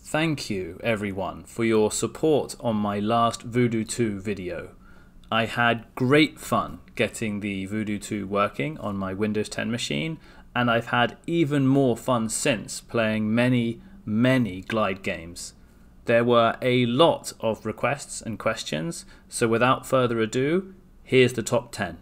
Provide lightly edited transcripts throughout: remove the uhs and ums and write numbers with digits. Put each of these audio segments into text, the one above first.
Thank you everyone for your support on my last Voodoo 2 video. I had great fun getting the Voodoo 2 working on my Windows 10 machine, and I've had even more fun since playing many Glide games. There were a lot of requests and questions, so without further ado, here's the top 10.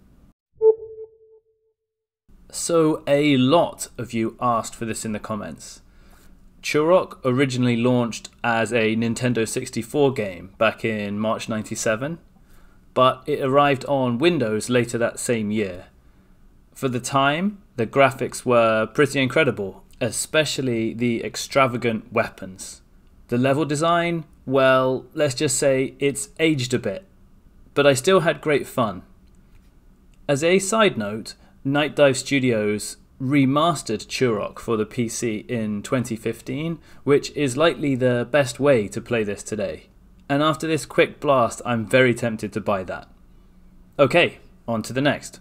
So a lot of you asked for this in the comments. Turok originally launched as a Nintendo 64 game back in March 97, but it arrived on Windows later that same year. For the time, the graphics were pretty incredible, especially the extravagant weapons. The level design, well, let's just say it's aged a bit, but I still had great fun. As a side note, Night Dive Studios remastered Turok for the PC in 2015, which is likely the best way to play this today. And after this quick blast, I'm very tempted to buy that. Okay, on to the next.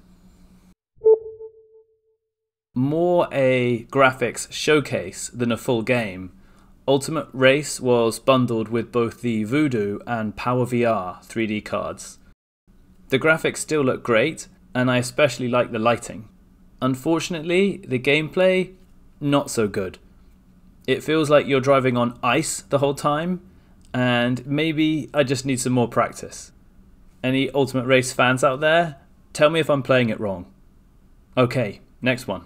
More a graphics showcase than a full game, Ultimate Race was bundled with both the Voodoo and PowerVR 3D cards. The graphics still look great, and I especially like the lighting. Unfortunately, the gameplay, not so good. It feels like you're driving on ice the whole time, and maybe I just need some more practice. Any Ultimate Race fans out there? Tell me if I'm playing it wrong. Okay, next one.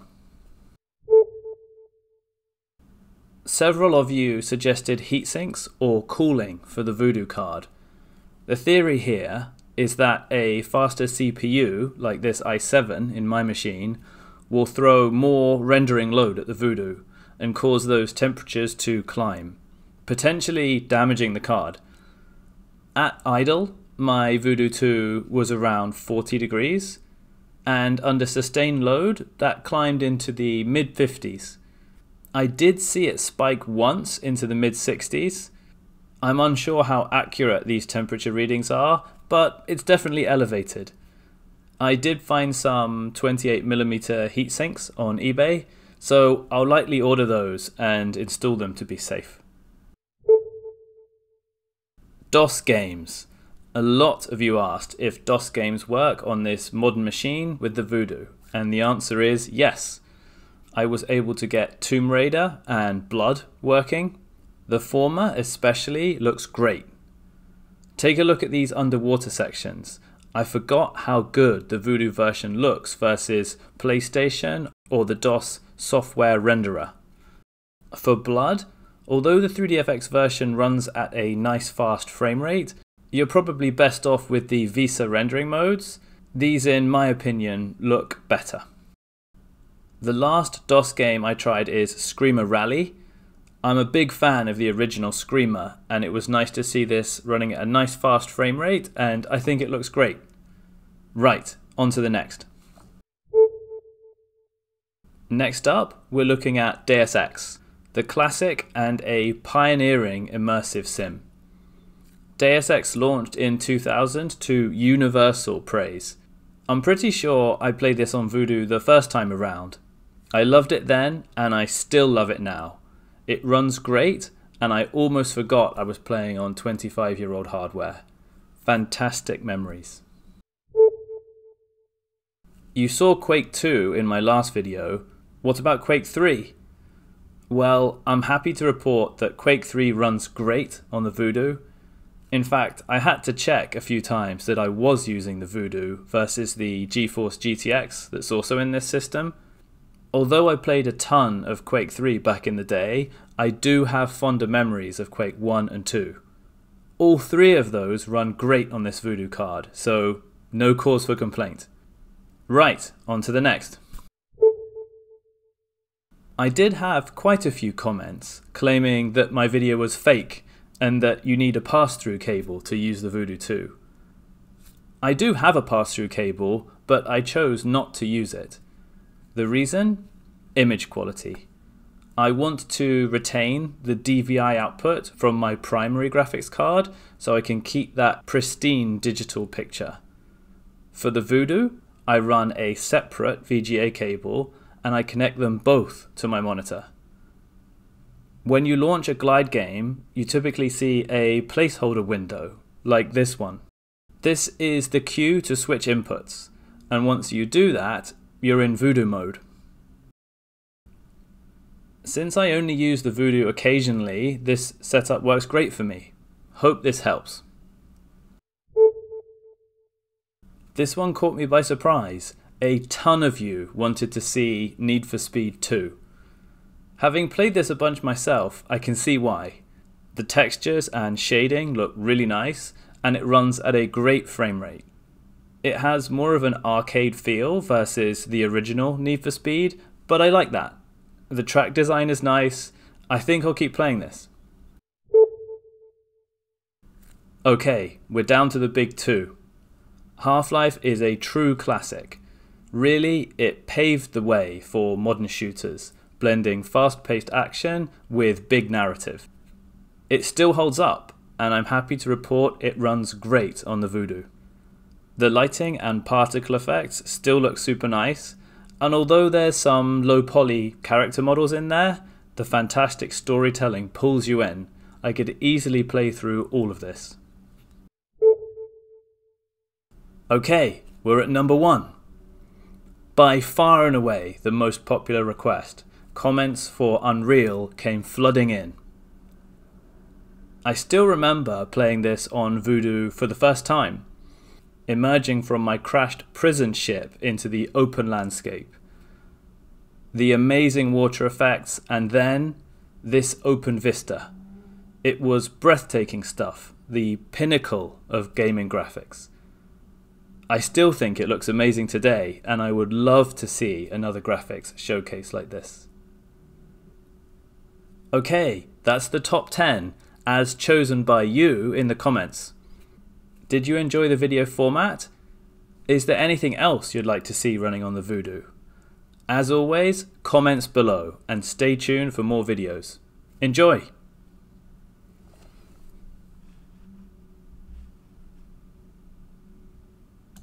Several of you suggested heatsinks or cooling for the Voodoo card. The theory here is that a faster CPU, like this i7 in my machine, will throw more rendering load at the Voodoo and cause those temperatures to climb, potentially damaging the card. At idle, my Voodoo 2 was around 40 degrees, and under sustained load, that climbed into the mid-50s. I did see it spike once into the mid-60s. I'm unsure how accurate these temperature readings are, but it's definitely elevated. I did find some 28mm heatsinks on eBay, so I'll likely order those and install them to be safe. DOS games. A lot of you asked if DOS games work on this modern machine with the Voodoo, and the answer is yes. I was able to get Tomb Raider and Blood working. The former especially looks great. Take a look at these underwater sections. I forgot how good the Voodoo version looks versus PlayStation or the DOS software renderer. For Blood, although the 3Dfx version runs at a nice fast frame rate, you're probably best off with the VESA rendering modes. These, in my opinion, look better. The last DOS game I tried is Screamer Rally. I'm a big fan of the original Screamer, and it was nice to see this running at a nice fast frame rate, and I think it looks great. Right, on to the next. Next up, we're looking at Deus Ex, the classic and a pioneering immersive sim. Deus Ex launched in 2000 to universal praise. I'm pretty sure I played this on Voodoo the first time around. I loved it then, and I still love it now. It runs great, and I almost forgot I was playing on 25-year-old hardware. Fantastic memories. You saw Quake 2 in my last video. What about Quake 3? Well, I'm happy to report that Quake 3 runs great on the Voodoo. In fact, I had to check a few times that I was using the Voodoo versus the GeForce GTX that's also in this system. Although I played a ton of Quake 3 back in the day, I do have fonder memories of Quake 1 and 2. All three of those run great on this Voodoo card, so no cause for complaint. Right, on to the next. I did have quite a few comments claiming that my video was fake and that you need a pass-through cable to use the Voodoo 2. I do have a pass-through cable, but I chose not to use it. The reason? Image quality. I want to retain the DVI output from my primary graphics card so I can keep that pristine digital picture. For the Voodoo, I run a separate VGA cable and I connect them both to my monitor. When you launch a Glide game, you typically see a placeholder window, like this one. This is the queue to switch inputs, and once you do that, you're in Voodoo mode. Since I only use the Voodoo occasionally, this setup works great for me. Hope this helps. This one caught me by surprise. A ton of you wanted to see Need for Speed 2. Having played this a bunch myself, I can see why. The textures and shading look really nice, and it runs at a great frame rate. It has more of an arcade feel versus the original Need for Speed, but I like that. The track design is nice. I think I'll keep playing this. Okay, we're down to the big two. Half-Life is a true classic. Really, it paved the way for modern shooters, blending fast-paced action with big narrative. It still holds up, and I'm happy to report it runs great on the Voodoo. The lighting and particle effects still look super nice, and although there's some low-poly character models in there, the fantastic storytelling pulls you in. I could easily play through all of this. Okay, we're at number 1. By far and away the most popular request, comments for Unreal came flooding in. I still remember playing this on Voodoo for the first time, emerging from my crashed prison ship into the open landscape. The amazing water effects, and then this open vista. It was breathtaking stuff, the pinnacle of gaming graphics. I still think it looks amazing today, and I would love to see another graphics showcase like this. Okay, that's the top 10 as chosen by you in the comments. Did you enjoy the video format? Is there anything else you'd like to see running on the Voodoo? As always, comments below and stay tuned for more videos. Enjoy!